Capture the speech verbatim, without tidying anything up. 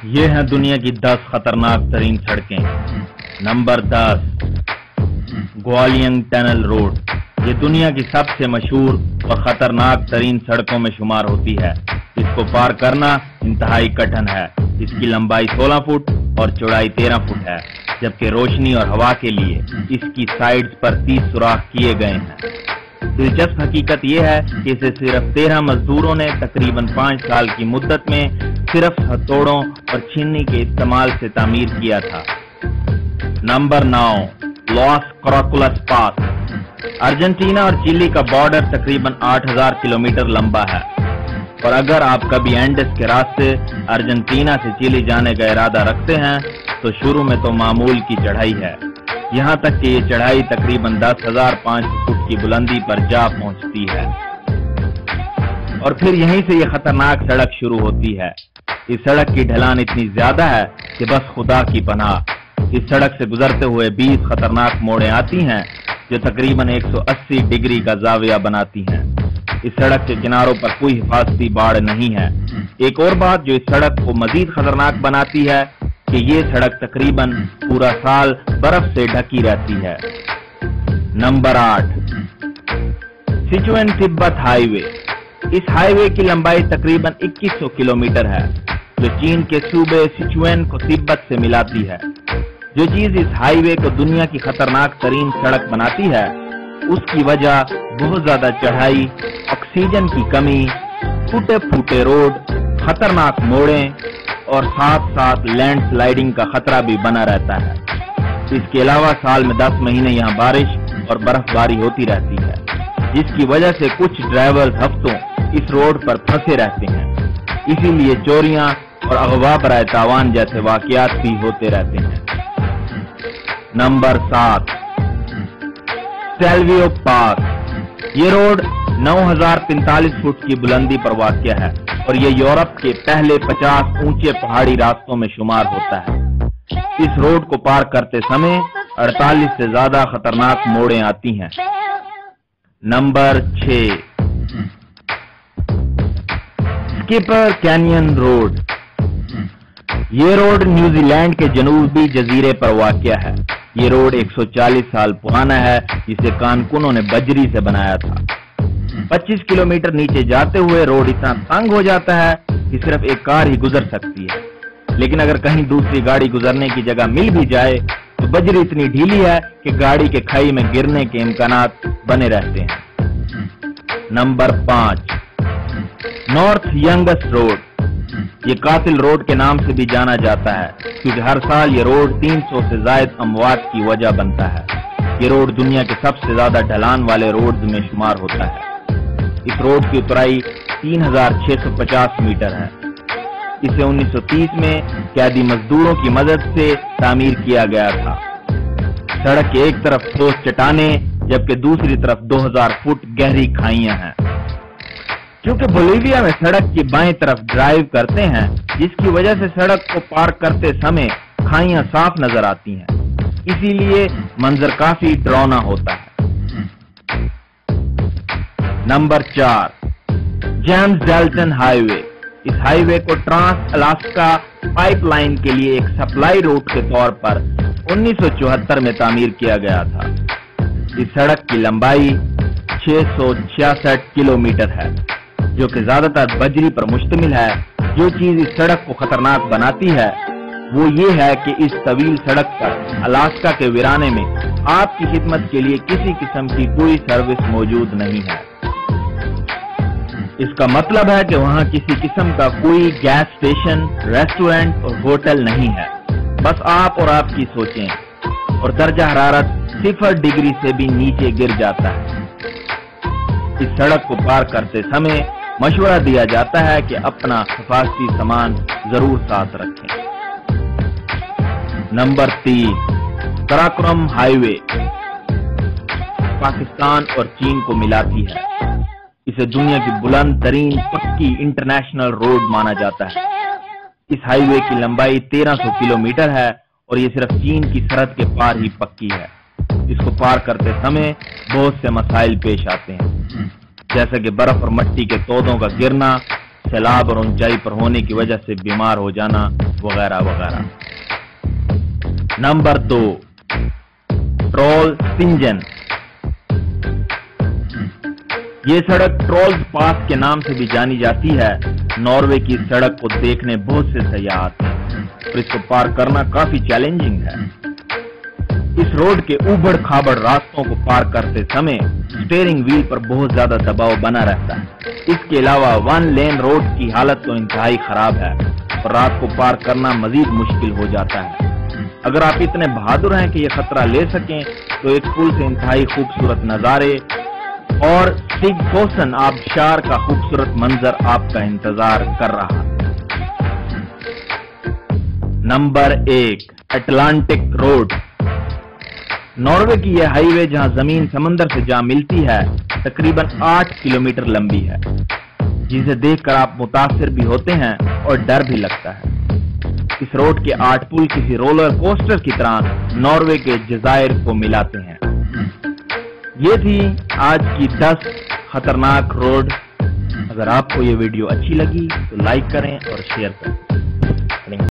یہ ہیں دنیا کی دس خطرناک ترین سڑکیں۔ نمبر دس، گوالیانگ ٹنل روڈ۔ یہ دنیا کی سب سے مشہور اور خطرناک ترین سڑکوں میں شمار ہوتی ہے۔ اس کو پار کرنا انتہائی کٹھن ہے۔ اس کی لمبائی سولہ فٹ اور چوڑائی تیرہ فٹ ہے، جبکہ روشنی اور ہوا کے لیے اس کی سائیڈز پر تیس سوراخ کیے گئے ہیں۔ دلچسپ حقیقت یہ ہے کہ اسے صرف تیرہ مزدوروں نے تقریباً پانچ سال کی مدت میں صرف ہتھوڑوں اور چھنی کے استعمال سے تعمیر کیا تھا۔ نمبر نو، لاس کراکولس پاس۔ ارجنٹینا اور چلی کا بارڈر تقریباً آٹھ ہزار کلومیٹر لمبا ہے، اور اگر آپ کبھی اینڈس کے راستے ارجنٹینا سے چلی جانے کا ارادہ رکھتے ہیں تو شروع میں تو معمول کی چڑھائی ہے، یہاں تک کہ یہ چڑھائی تقریباً دس ہزار پانچ سو فٹ کی بلندی پر جا پہنچتی ہے، اور پھر یہیں سے یہ خطرناک سڑک شروع ہوتی ہے۔ اس سڑک کی ڈھلان اتنی زیادہ ہے کہ بس خدا کی پناہ۔ اس سڑک سے گزرتے ہوئے بیس خطرناک موڑیں آتی ہیں جو تقریباً ایک سو اسی ڈگری کا زاویہ بناتی ہیں۔ اس سڑک کے کناروں پر کوئی حفاظتی باڑ نہیں ہے۔ ایک اور بات جو اس سڑک کو مزید خطرناک بناتی ہے کہ یہ سڑک تقریباً پورا سال برف سے ڈھکی رہتی ہے۔ نمبر آٹھ، سچوین تبت ہائی وے۔ اس ہائی وے کی لمبائی تقریباً اکیس سو کلومیٹر ہے، جو چین کے صوبے سچوین کو تبت سے ملاتی ہے۔ جو چیز اس ہائی وے کو دنیا کی خطرناک ترین سڑک بناتی ہے، اس کی وجہ بہت زیادہ چڑھائی، آکسیجن کی کمی، ٹوٹے پھوٹے روڈ، خطرناک موڑیں اور ساتھ ساتھ لینڈ سلائیڈنگ کا خطرہ بھی بنا رہتا ہے۔ اس کے علاوہ سال میں دس مہینے یہاں بارش اور برف باری ہوتی رہتی ہے، جس کی وجہ سے کچھ ڈرائیورز ہفتوں اس روڈ پر پھنسے رہتے ہیں۔ اسی لیے چوریاں اور اغوا برائے تاوان جیسے واقعات بھی ہوتے رہتے ہیں۔ نمبر سات، سیلویو پاس۔ یہ روڈ نو ہزار پینتالیس فٹ کی بلندی پر واقع ہے، اور یہ یورپ کے پہلے پچاس اونچے پہاڑی راستوں میں شمار ہوتا ہے۔ اس روڈ کو پار کرتے سمے اڑتالیس سے زیادہ خطرناک موڑیں آتی ہیں۔ نمبر چھ، اسکپر کینین روڈ۔ یہ روڈ نیوزی لینڈ کے جنوبی جزیرے پر واقع ہے۔ یہ روڈ ایک سو چالیس سال پرانا ہے، جسے کانکنوں نے بجری سے بنایا تھا۔ پچیس کلومیٹر نیچے جاتے ہوئے روڈ اتنا تنگ ہو جاتا ہے کہ صرف ایک کار ہی گزر سکتی ہے، لیکن اگر کہیں دوسری گاڑی گزرنے کی جگہ مل بھی جائے تو بجری اتنی ڈھیلی ہے کہ گاڑی کے کھائی میں گرنے کے امکانات بنے رہتے ہیں۔ نمبر پانچ، نارتھ ینگس روڈ۔ یہ قاتل روڈ کے نام سے بھی جانا جاتا ہے، کیونکہ ہر سال یہ روڈ تین سو سے زائد اموات کی وجہ بنتا ہے۔ یہ روڈ دنیا کے سب سے زیادہ ڈھلان والے روڈز میں شمار ہوتا ہے۔ اس روڈ کی اترائی تین ہزار چھ سو پچاس میٹر ہے۔ اسے انیس سو تیس میں قیدی مزدوروں کی مدد سے تعمیر کیا گیا تھا۔ سڑک کے ایک طرف ٹھوس چٹانیں جبکہ دوسری طرف دو ہزار فٹ گہری کھائیاں ہیں۔ کیونکہ بولیویا میں سڑک کی بائیں طرف ڈرائیو کرتے ہیں، جس کی وجہ سے سڑک کو پار کرتے سمے کھائیاں صاف نظر آتی ہیں، اسی لیے منظر کافی ڈراؤنا ہوتا ہے۔ نمبر چار، جیمز ڈیلٹن ہائی وے۔ اس ہائی وے کو ٹرانس الاسکا پائپ لائن کے لیے ایک سپلائی روٹ کے طور پر انیس سو چوہتر میں تعمیر کیا گیا تھا۔ اس سڑک کی لمبائی چھ سو چھیاسٹھ کلومیٹر ہے، جو کہ زیادہ تر بجری پر مشتمل ہے۔ جو چیز اس سڑک کو خطرناک بناتی ہے وہ یہ ہے کہ اس طویل سڑک پر الاسکا کے ویرانے میں آپ کی خدمت کے لیے کسی قسم کی کوئی سروس موجود نہیں ہے۔ اس کا مطلب ہے کہ وہاں کسی قسم کا کوئی گیس اسٹیشن، ریسٹورنٹ اور ہوٹل نہیں ہے، بس آپ اور آپ کی سوچیں، اور درجہ حرارت صفر ڈگری سے بھی نیچے گر جاتا ہے۔ اس سڑک کو پار کرتے سمے مشورہ دیا جاتا ہے کہ اپنا حفاظتی سامان ضرور ساتھ رکھیں۔ نمبر تین، کراکورم ہائی وے۔ پاکستان اور چین کو ملاتی ہے۔ اسے دنیا کی بلند ترین پکی انٹرنیشنل روڈ مانا جاتا ہے۔ اس ہائی وے کی لمبائی تیرہ سو کلومیٹر ہے، اور یہ صرف چین کی سرحد کے پار ہی پکی ہے۔ اس کو پار کرتے سمے بہت سے مسائل پیش آتے ہیں، جیسے کہ برف اور مٹی کے تودوں کا گرنا، सैलाब और ऊंचाई पर होने की वजह से बीमार हो जाना वगैरह वगैरह। नंबर दो, ट्रोल सिंजन। ये सड़क ट्रोल्स पास के नाम से भी जानी जाती है। नॉर्वे की सड़क को देखने बहुत से सयाह आते हैं और इसको पार करना काफी चैलेंजिंग है। इस रोड के उबड़ खाबड़ रास्तों को पार करते समय स्टीयरिंग व्हील पर बहुत ज्यादा दबाव बना रहता है। इसके अलावा वन लेन रोड की हालत तो इंतहाई खराब है और रात को पार करना मजीद मुश्किल हो जाता है। अगर आप इतने बहादुर हैं कि ये खतरा ले सकें तो एक पुल से इंतहाई खूबसूरत नजारे और स्टिगफोसन आबशार का खूबसूरत मंजर आपका इंतजार कर रहा है। नंबर एक, अटलांटिक रोड। नॉर्वे की यह हाईवे जहां जमीन समंदर से जा मिलती है तकरीबन आठ किलोमीटर लंबी है, जिसे देखकर आप मुतासिर भी होते हैं और डर भी लगता है। इस रोड के आठ पुल किसी रोलर कोस्टर की तरह नॉर्वे के जजायर को मिलाते हैं। ये थी आज की दस खतरनाक रोड। अगर आपको ये वीडियो अच्छी लगी तो लाइक करें और शेयर करें।